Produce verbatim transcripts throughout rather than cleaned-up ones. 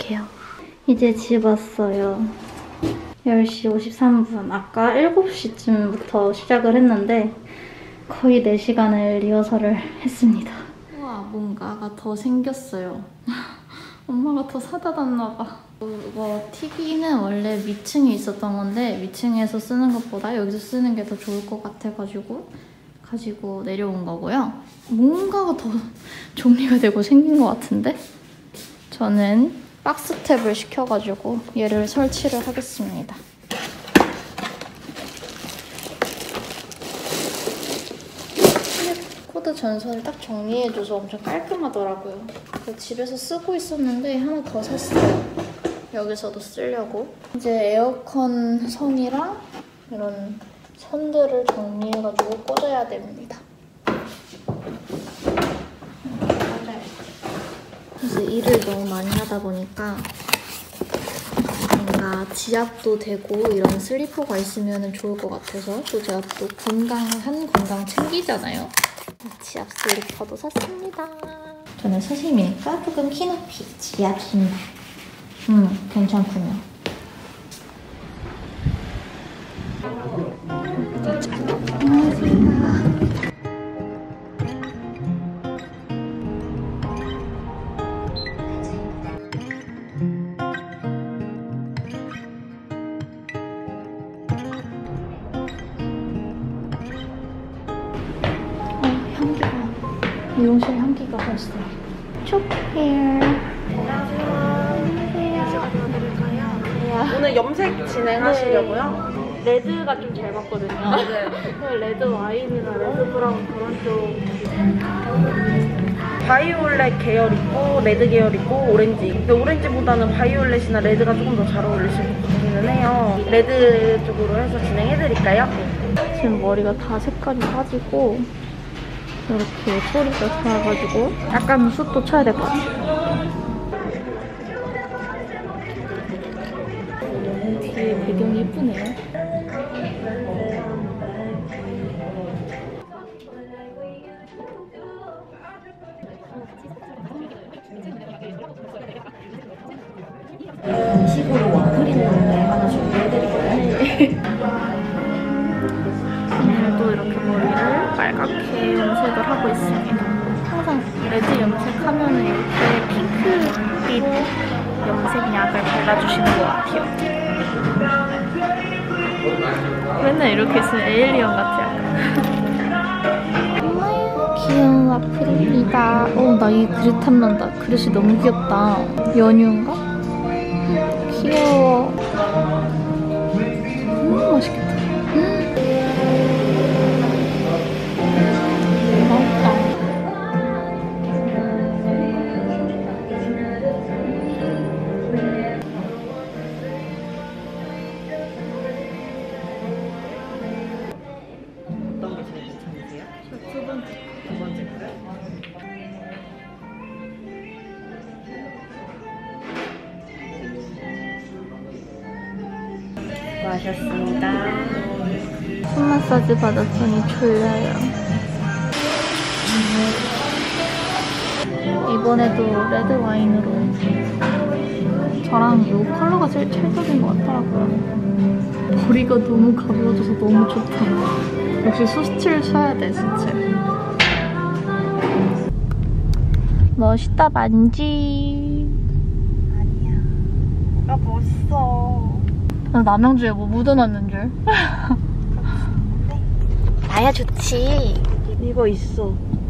시작해요. 이제 집 왔어요. 열 시 오십삼 분. 아까 일곱 시쯤부터 시작을 했는데 거의 네 시간을 리허설을 했습니다. 우와, 뭔가가 더 생겼어요. 엄마가 더 사다 놨나 봐. 이거 티비는 원래 위층에 있었던 건데 위층에서 쓰는 것보다 여기서 쓰는 게 더 좋을 것 같아가지고 가지고 내려온 거고요. 뭔가가 더 정리가 되고 생긴 것 같은데? 저는 박스탭을 시켜가지고 얘를 설치를 하겠습니다. 코드 전선을 딱 정리해줘서 엄청 깔끔하더라고요. 집에서 쓰고 있었는데 하나 더 샀어요. 여기서도 쓰려고. 이제 에어컨 선이랑 이런 선들을 정리해가지고 꽂아야 됩니다. 그래서 일을 너무 많이 하다 보니까 뭔가 지압도 되고 이런 슬리퍼가 있으면 좋을 것 같아서 또 제가 또 건강한 건강 챙기잖아요. 지압 슬리퍼도 샀습니다. 저는 스심이니까 조금 키 높이 지압 신발. 음, 괜찮군요. 미용실 향기가 벌써. 초코헤어. 안녕하세요. 안녕하세요. 오늘 염색 진행하시려고요? 네. 레드가 좀 잘 맞거든요. 네. 레드 와인이나 레드 브라운 그런 쪽. 바이올렛 계열 있고 레드 계열 있고 오렌지. 근데 오렌지보다는 바이올렛이나 레드가 조금 더 잘 어울리실 것 같기는 해요. 레드 쪽으로 해서 진행해드릴까요? 지금 머리가 다 색깔이 빠지고 이렇게 소리가 좋아가지고 약간 숱도 쳐야 될 것 같아요. 뒤에 배경이 예쁘네요. 음식으로 와플이는 건데 하나 준비해드릴까요? 오늘도 이렇게 머리를 빨갛게 염색을 하고 있습니다. 항상 레드 염색하면 이렇게 핑크빛 염색약을 발라주시는 것 같아요. 맨날 이렇게 있으면 에일리언 같아요. 엄마야, 귀여운 와플입니다. 어, 나 이 그릇 탐난다. 그릇이 너무 귀엽다. 연유인가? 귀여워. 음, 맛있겠다. 수고하셨습니다. 손 마사지 받았더니 졸려요. 이번에도 레드 와인으로 저랑 이 컬러가 제일 찰떡인 것 같더라고요. 머리가 너무 가벼워져서 너무 좋다. 역시 수스틸 써야 돼, 진짜. 멋있다, 만지. 아니야. 나 멋있어. 나 남양주에 뭐 묻어놨는 줄. 나야 좋지. 이거 있어.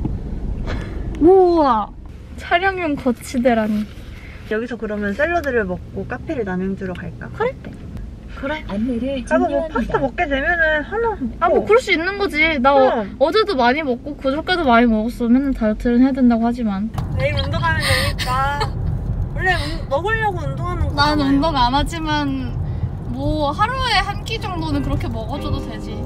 우와. 촬영용 거치대라니. 여기서 그러면 샐러드를 먹고 카페를 남양주로 갈까? 그래? 그래. 안내를 나도 뭐 파스타 먹게 되면은 하나 먹고. 아, 뭐 그럴 수 있는 거지. 나 어, 어제도 많이 먹고 그저께도 많이 먹었어. 맨날 다이어트는 해야 된다고 하지만. 내일 운동하면 되니까. 원래 운, 먹으려고 운동하는 거잖아. 난 운동 안 하지만 뭐 하루에 한 끼 정도는 그렇게 먹어줘도 되지.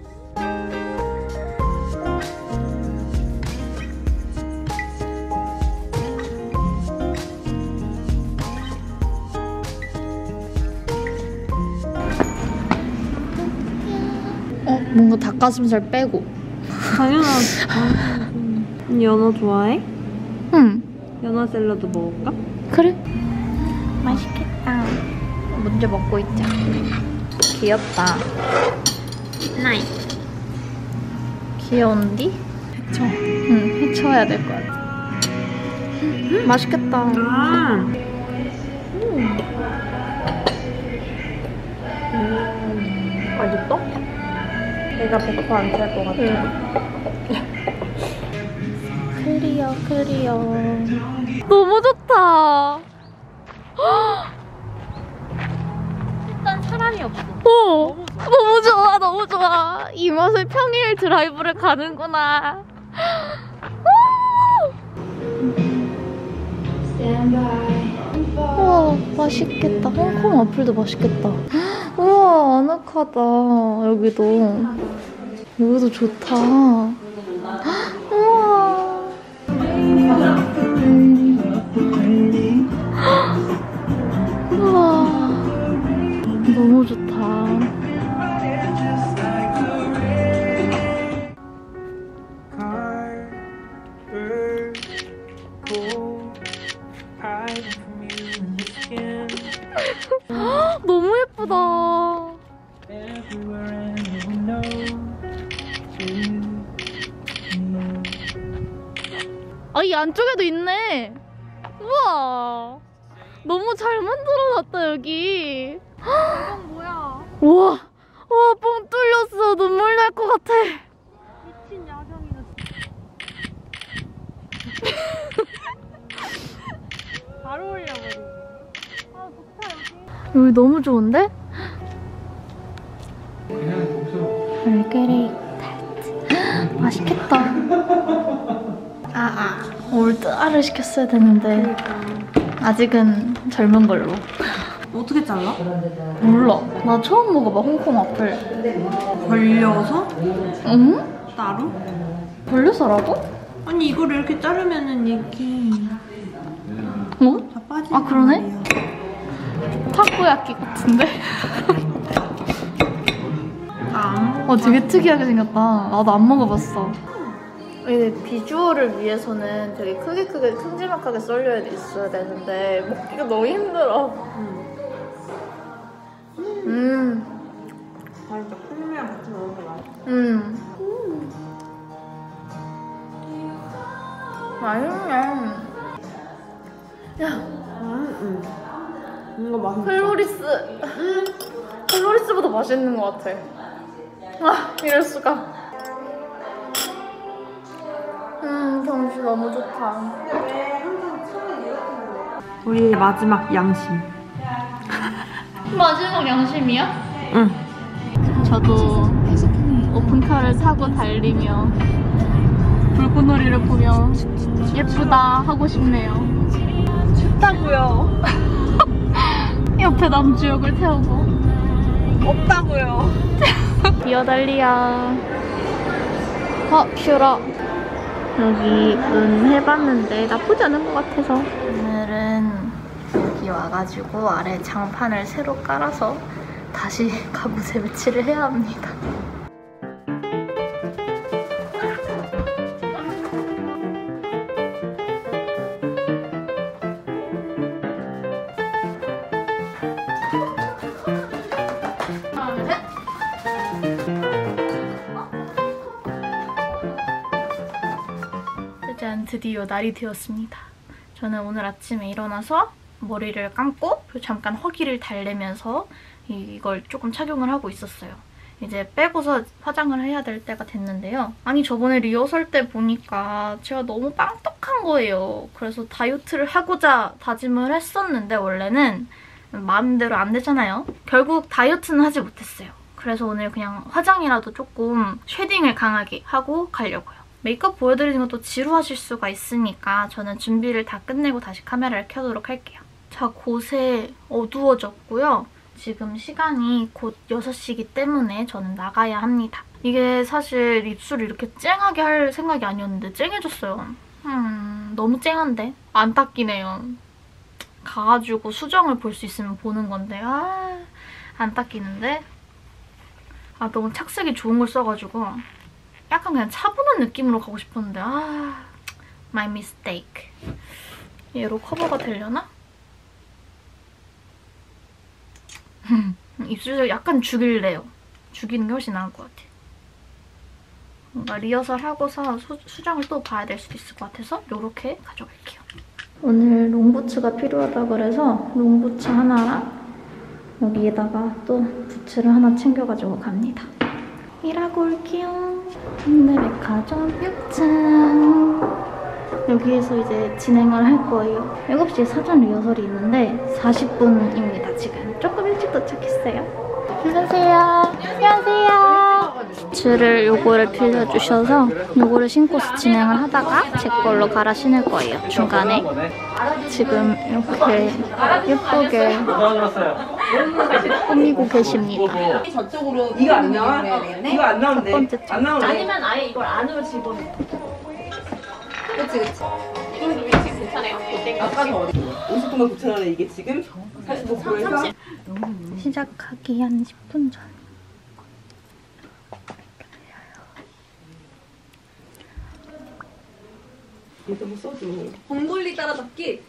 어? 뭔가 닭가슴살 빼고. 당연하지. 연어 좋아해? 응. 연어 샐러드 먹을까? 그래. 맛있겠다. 먼저 먹고 있자. 귀엽다. 나이. 귀여운디? 해쳐. 응, 해쳐야 될 것 같아. 음, 맛있겠다. 음. 음. 맛있어? 얘가 백퍼 안 찰 것 같아. 클리어, 클리어. 너무 좋다. 일단 사람이 없어. 어, 너무 좋아, 너무 좋아. 이 맛에 평일 드라이브를 가는구나. 우와, 맛있겠다. 홍콩 와플도 맛있겠다. 우와, 아늑하다. 여기도. 여기도 좋다. 우와. 우와. 너무 좋다. 너무 예쁘다. 아, 이 안쪽에도 있네. 우와. 너무 잘 만들어놨다, 여기. 이건 뭐야? 우와. 우와, 뻥 뚫렸어. 눈물 날 것 같아. 미친 야경이다. 잘 어울려버리네. 아, 좋다, 여기. 여기 너무 좋은데? 얼그레이 타르트. 맛있겠다. 아, 아. 올드아를 시켰어야 되는데. 아직은 젊은 걸로. 어떻게 잘라? 몰라. 나 처음 먹어봐, 홍콩 와플. 걸려서? 응? 따로? 걸려서라고? 아니, 이거를 이렇게 자르면은 이게 어? 다 빠지는 아, 그러네? 말이야. 타코야끼 같은데? 아, 어, 되게 특이하게 생겼다. 나도 안 먹어봤어. 근데 비주얼을 위해서는 되게 크게 크게 큼지막하게 썰려야 있어야 되는데 먹기가 너무 힘들어. 음. 맛있다. 콩이랑 같이 먹으면 맛있어. 음. 맛있네. 야, 음, 음. 이거 맛있어. 클로리스. 음. 클로리스보다 맛있는 것 같아. 아, 이럴 수가. 음, 경치 너무 좋다. 우리의 마지막 양심. 마지막 양심이야? 응. 저도 오픈카를 타고 달리며 불꽃놀이를 보며 예쁘다 하고 싶네요. 춥다고요. 옆에 남주역을 태우고 없다고요. 기어달리야. 어, 슈러. 여기 눈 해봤는데 나쁘지 않은 것 같아서 오늘은 여기 와가지고 아래 장판을 새로 깔아서 다시 가구세 배치를 해야 합니다. 짜잔, 드디어 날이 되었습니다. 저는 오늘 아침에 일어나서 머리를 감고 잠깐 허기를 달래면서 이걸 조금 착용을 하고 있었어요. 이제 빼고서 화장을 해야 될 때가 됐는데요. 아니, 저번에 리허설 때 보니까 제가 너무 빵떡한 거예요. 그래서 다이어트를 하고자 다짐을 했었는데 원래는 마음대로 안 되잖아요. 결국 다이어트는 하지 못했어요. 그래서 오늘 그냥 화장이라도 조금 쉐딩을 강하게 하고 가려고요. 메이크업 보여드리는 것도 지루하실 수가 있으니까 저는 준비를 다 끝내고 다시 카메라를 켜도록 할게요. 자, 곳에 어두워졌고요. 지금 시간이 곧 여섯 시이기 때문에 저는 나가야 합니다. 이게 사실 입술을 이렇게 쨍하게 할 생각이 아니었는데 쨍해졌어요. 음, 너무 쨍한데? 안 닦이네요. 가가지고 수정을 볼 수 있으면 보는 건데 아, 안 닦이는데? 아, 너무 착색이 좋은 걸 써가지고 약간 그냥 차분한 느낌으로 가고 싶었는데 아, my mistake. 얘로 커버가 되려나? 입술 약간 죽일래요. 죽이는 게 훨씬 나을 것 같아. 뭔가 리허설 하고서 수, 수정을 또 봐야 될 수도 있을 것 같아서 이렇게 가져갈게요. 오늘 롱부츠가 필요하다 그래서 롱부츠 하나랑 여기에다가 또 부츠를 하나 챙겨가지고 갑니다. 일하고 올게요. 현대백화점 육 층. 여기에서 이제 진행을 할 거예요. 일곱 시에 사전 리허설이 있는데 사십 분입니다, 지금. 조금 일찍 도착했어요. 안녕하세요. 안녕하세요. 줄을 요거를 빌려주셔서 요거를 신고서 진행을 하다가 제 걸로 갈아 신을 거예요, 중간에. 지금 이렇게 예쁘게 꾸미고 계십니다. 저쪽으로 이거 안 나와? 이거 안 나오는데. 첫 번째 안 나오네. 아니면 아예 이걸 안으로 집어넣어. 그치 그치. 이걸도 위치 괜찮아요. 고땡이. 아까는 어디? 오십 분만 구천 원에 이게 지금 사십오 프로에서 시작하기 한 십 분 전. 이거 뭐 써줘. 봉골리 따라잡기.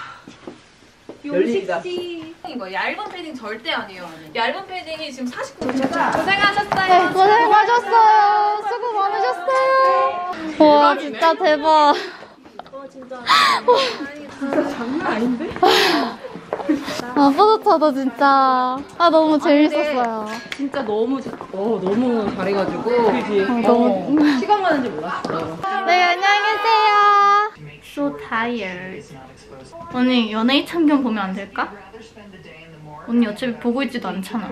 열리자. 용식지. 이거 얇은 패딩 절대 아니에요. 얇은 패딩이 지금 사십구 분. 고생하셨어요. 고생하셨어요. 수고 많으셨어요. 와, 진짜 대박. 진짜. 진짜 장난 아닌데? 아, 뿌듯하다, 진짜. 아, 너무 재밌었어요. 진짜 너무 잘- 어 너무 잘해가지고. 그지. 아, 너무. 시간 가는 줄 몰랐어. 네, 안녕히 계세요. So tired. 언니, 연예인 참견 보면 안 될까? 언니 어차피 보고 있지도 않잖아.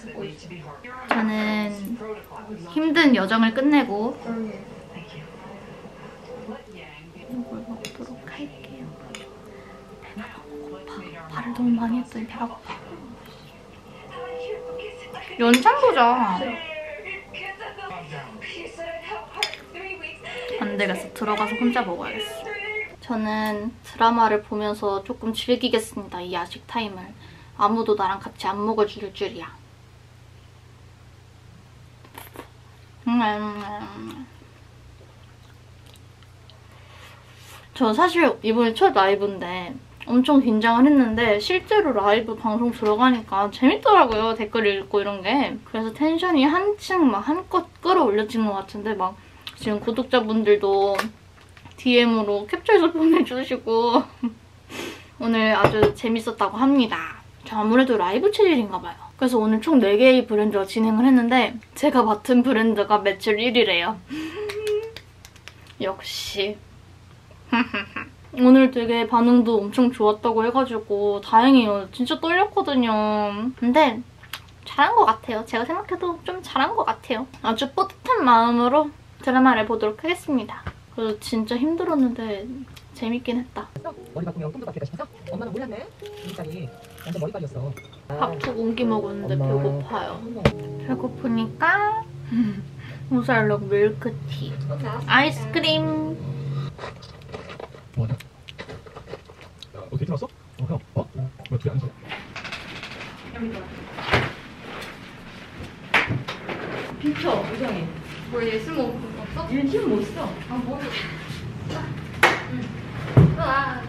저는 힘든 여정을 끝내고 이걸 먹도록 할게요. 배가 너무 고파. 말을 너무 많이 했더니 배가 고파. 연장 보자. 안 되겠어. 들어가서 혼자 먹어야겠어. 저는 드라마를 보면서 조금 즐기겠습니다. 이 야식 타임을. 아무도 나랑 같이 안 먹어줄 줄이야. 음. 저 사실 이번에 첫 라이브인데 엄청 긴장을 했는데 실제로 라이브 방송 들어가니까 재밌더라고요. 댓글 읽고 이런 게. 그래서 텐션이 한층 막 한껏 끌어올려진 것 같은데 막 지금 구독자분들도 디엠으로 캡처해서 보내주시고 오늘 아주 재밌었다고 합니다. 저 아무래도 라이브 체질인가 봐요. 그래서 오늘 총 네 개의 브랜드와 진행을 했는데 제가 맡은 브랜드가 매출 일 위래요. 역시. 오늘 되게 반응도 엄청 좋았다고 해가지고 다행이에요. 진짜 떨렸거든요. 근데 잘한 것 같아요. 제가 생각해도 좀 잘한 것 같아요. 아주 뿌듯한 마음으로 드라마를 보도록 하겠습니다. 그래서 진짜 힘들었는데 재밌긴 했다. 머리 바꾸면 꿈도 바뀌다 싶어서 엄마는 몰랐네. 일자리 완전 머리빨이었어. 밥 두 공기 먹었는데 엄마. 배고파요. 배고프니까 우살록 밀크티, 아이스크림. 뭐하냐? 어떻게 들었어? 어 형. 어? 왜 둘이 안 있어? 비켜 이상해. 뭐 예술 뭐 없어? 얘는 힘 못 써. 아 뭐? 아.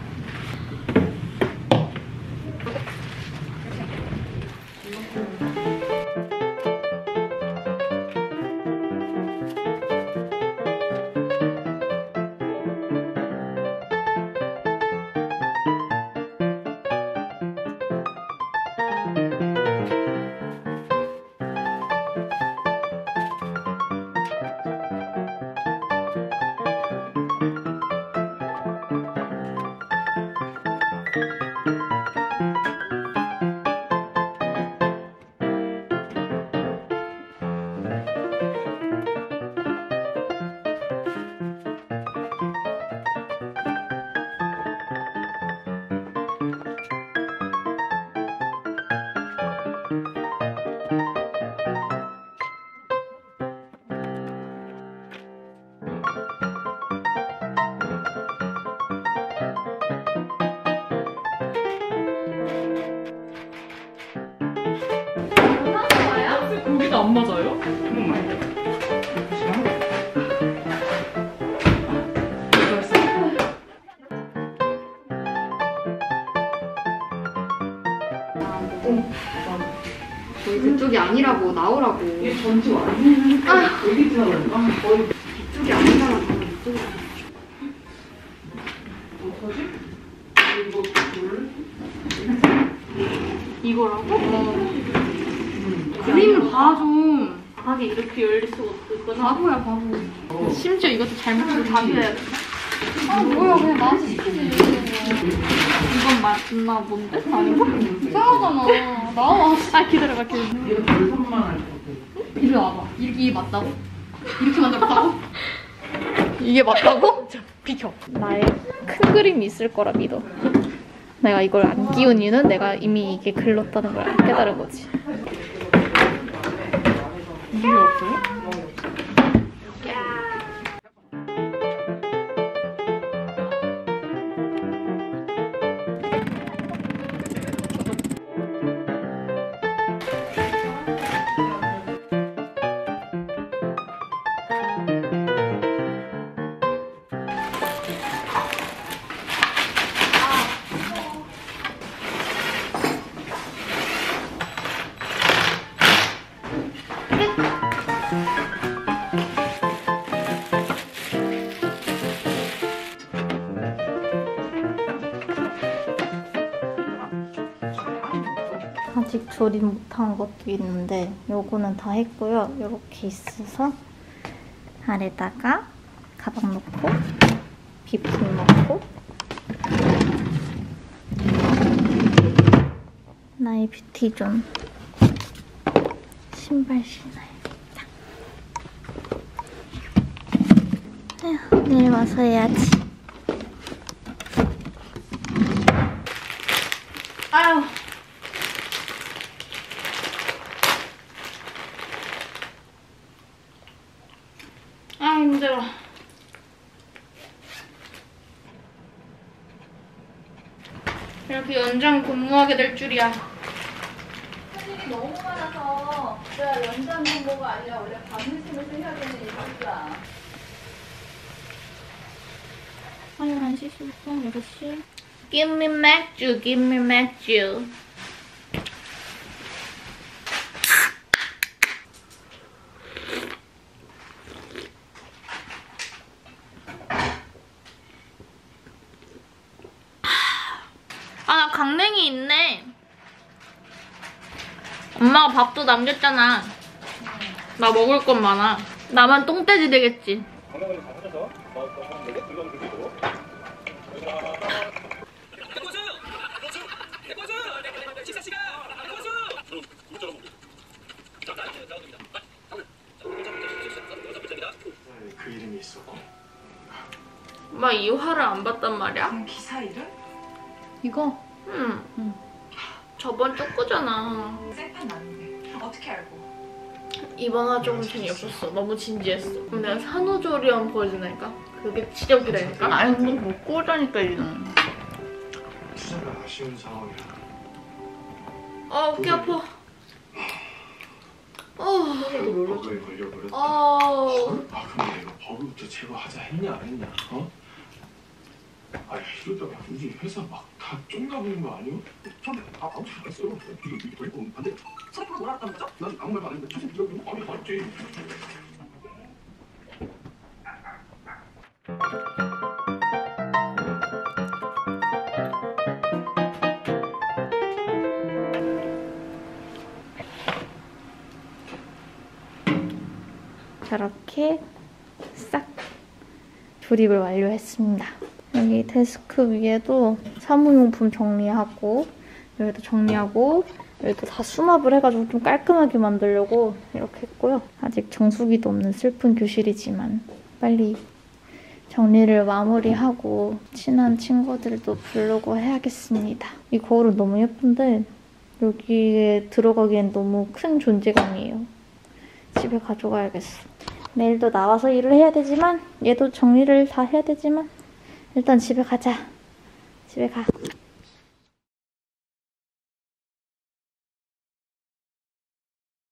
고기도 안 맞아요? 잠깐만. 거의 그쪽이 아니라고 나오라고. 이게 전지 완전 아 여기 지나가니까 거의 그쪽이 아니라고 나는 이쪽이. 어떡하지? 이거 몰래? 이거라고? 어. 그림을 봐 좀. 바닥에 이렇게 열릴 수가 없거든. 바보야 바보. 어. 심지어 이것도 잘못해서 다 비워야 돼. 아 뭐야 그냥 나한테 시키지. 이건 맞나 뭔데? 아닌가? 이상하잖아. 나와. 아 기다려봐 기다려. 얘가 별선만 할 것 같아. 이리 와봐. 이렇게 이게 맞다고? 이렇게 만들었다고? 이게 맞다고? 비켜. 나의 큰 그림이 있을 거라 믿어. 내가 이걸 안 끼운 이유는 내가 이미 이게 글렀다는 걸 깨달은 거지. 이게 없어요? 아직 조립 못한 것도 있는데 요거는 다 했고요. 이렇게 있어서 아래다가 가방 넣고 비품 넣고 나의 뷰티존 신발 신어야겠다. 에휴, 내일 와서 해야지. 아유. 아 힘들어. 이렇게 연장 근무하게 될 줄이야. 너무 많아서 내가 연장 근무가 아니라 원래 밤늦음에서 해야 되는 일이야. 아유, 한 시 십 분, 여섯 시. Give me 맥주, give me 맥주. 아, 나 강냉이 있네. 엄마가 밥도 남겼잖아. 나 먹을 건 많아. 나만 똥돼지 되겠지. 그 이름이 있었고. 엄마 이 화를 안 봤단 말이야? 기사 이름? 이거? 응. 응. 저번 쪼꼬잖아. 생판 아닌데 어떻게 알고? 이번 화 조금 재미없었어. 너무 진지했어. 그럼 내가 산후조리원 보여주니까 그게 진짜 웃기다니까? 아니 근데 먹고 오자니까 이는. 투자가 아쉬운 상황이라. 아 어깨 아파. 어. 버그에 걸려버렸다. 어. 아 근데 내가 버그부터 제거하자 했냐 안 했냐? 어? 아 이러다가 우리 회사 막 다 쫑나보는 거 아니야? 처음에 아 아무 말 안 했어요. 이거 이거 이거 반대. 서로 뭐라 했던 거죠? 난 아무 말 안 했는데 사실 이거 이거 아니 맞지. 저렇게 싹 조립을 완료했습니다. 여기 데스크 위에도 사무용품 정리하고 여기도 정리하고 여기도 다 수납을 해가지고 좀 깔끔하게 만들려고 이렇게 했고요. 아직 정수기도 없는 슬픈 교실이지만 빨리 정리를 마무리하고 친한 친구들도 부르고 해야겠습니다. 이 거울은 너무 예쁜데 여기에 들어가기엔 너무 큰 존재감이에요. 집에 가져가야겠어. 내일도 나와서 일을 해야 되지만 얘도 정리를 다 해야 되지만 일단 집에 가자. 집에 가.